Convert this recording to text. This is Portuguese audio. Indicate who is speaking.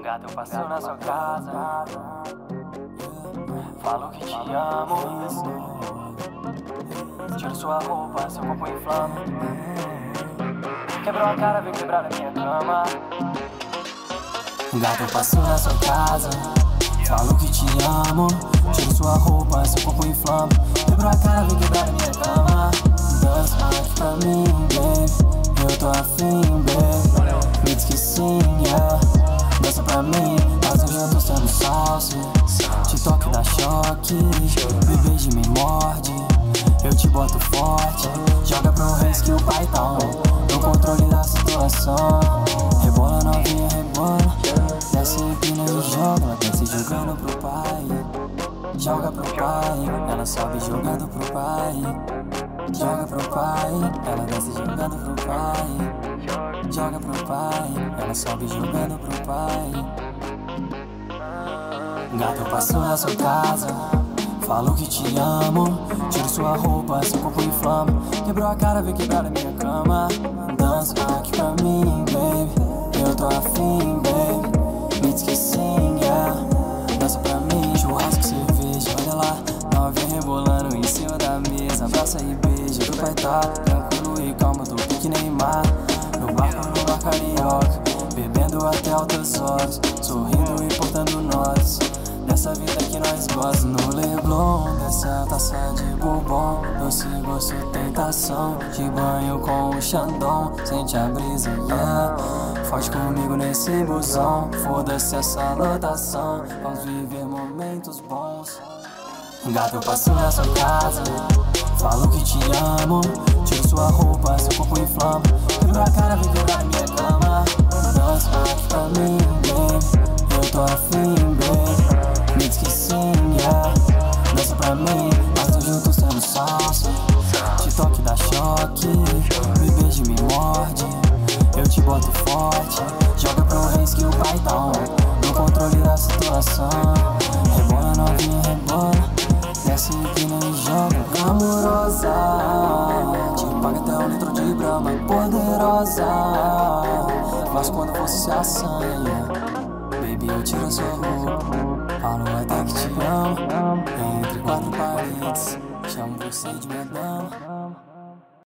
Speaker 1: Gata, eu passo na sua casa, falo que te amo, tiro sua roupa, seu corpo inflama. Quebrou a cara, veio quebrar na minha cama. Gata, eu passo na sua casa, falo que te amo, tiro sua roupa, seu corpo inflama. Quebrou a cara, veio quebrar na minha cama. Dança aqui pra mim, baby, eu tô afim, baby. Me diz que sim, yeah. Dança pra mim, mas hoje eu tô sendo salsa. Te toque, dá choque, me beija e me morde. Eu te boto forte, joga pro reis que o pai tá on. No controle da situação, rebola novinha, rebola. Desce, empina e joga, ela desce jogando pro pai. Joga pro pai, ela sobe jogando pro pai. Joga pro pai, ela desce jogando pro pai. Joga pro pai, ela sobe jogando pro pai. Gata, eu passo na sua casa, falo que te amo, tiro sua roupa, seu corpo inflama. Quebrou a cara, vem quebrar a minha cama. Dança aqui pra mim, baby, eu tô afim, baby. Me diz que sim, yeah. Dança pra mim, churrasco, cerveja, olha lá. Novinha rebolando em cima da mesa, abraça e beija. Tu vai tá tranquilo e calma, tô pique Neymar. No bar carioca, bebendo até altas horas, sorrindo e portando nós. Nessa vida que nós gostamos, no Leblon, dessa taça de bourbon, doce gosto, tentação, de banho com o Xandão. Sente a brisa, yeah. Foge comigo nesse busão, foda-se essa lotação, vamos viver momentos bons. Gata, eu passo na sua casa, falo que te amo, tiro sua roupa, seu corpo inflama. Quebrou a cara, vem quebrar na minha cama. Dança aqui pra mim, baby, eu tô afim, baby. Me diz que sim, yeah. Dança pra mim, mas hoje eu tô sendo salsa. Te toque, dá choque, me beija e me morde. Eu te boto forte, joga pro reis que o pai tá on. No controle da situação, rebola novinha, rebola. Desce, empina e joga. Amorosa, te paga até um litro de brama. Poderosa, mas quando você se assanha, baby, eu tiro a sua roupa, falo até que te amo. Entre quatro paredes, chamo você de minha dama.